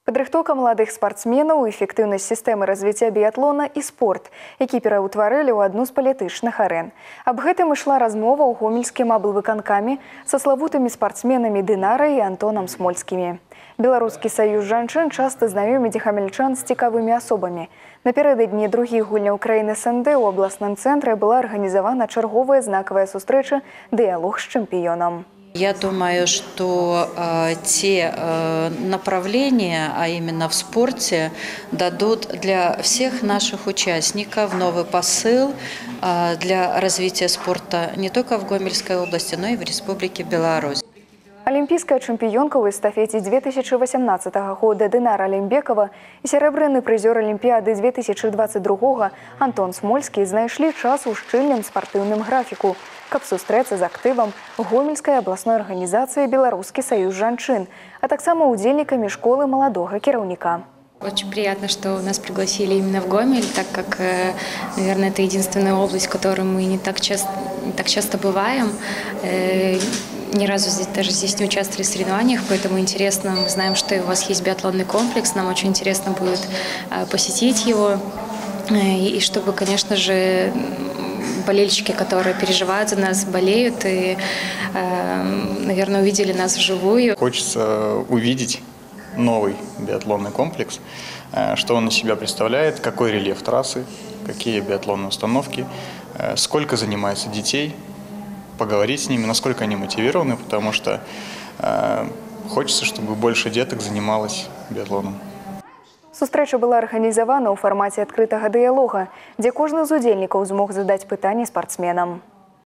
Падрыхтоўка маладых спартсменаў, эфектыўнасць сістэмы развіцця біятлона і спорт, які пераўтварылі ў адну з палітычных арэн. Аб гэтым ішла размова ў гомельскім аблвыканкаме са славутымі спартсменамі Дынарай і Антонам Смольскімі. Беларускі саюз жанчын часта знаёміць гамельчан з цікавымі асобамі. Напярэдадні другіх гульняў краіны СНД у абласным цэнтры была арганізавана чарговая знакавая сустрэча «Дыялог з чэмпіёнам». Я думаю, что те направления, а именно в спорте, дадут для всех наших участников новый посыл для развития спорта не только в Гомельской области, но и в Республике Беларусь. Олимпийская чемпионка в эстафете 2018 года Динара Алимбекова и серебряный призер Олимпиады 2022 Антон Смольский знайшлі час у шчыльным спартыўным графіку, каб сустрэцца з актывам Гомельской областной организации «Белорусский союз жанчын», а таксама удзельнікамі школы молодого кіраўніка. Очень приятно, что нас пригласили именно в Гомель, так как, наверное, это единственная область, в которой мы не так часто бываем. Ни разу здесь не участвовали в соревнованиях, поэтому интересно, мы знаем, что у вас есть биатлонный комплекс, нам очень интересно будет посетить его. И чтобы, конечно же, болельщики, которые переживают за нас, болеют и, наверное, увидели нас вживую. Хочется увидеть новый биатлонный комплекс, что он из себя представляет, какой рельеф трассы, какие биатлонные установки, сколько занимается детей, поговорить с ними, насколько они мотивированы, потому что хочется, чтобы больше деток занималось биатлоном. Сустрэча была арганізавана ў фармаце адкрытага дыялога, дзе кожны з удзельнікаў змог задаць пытанні спартсменам.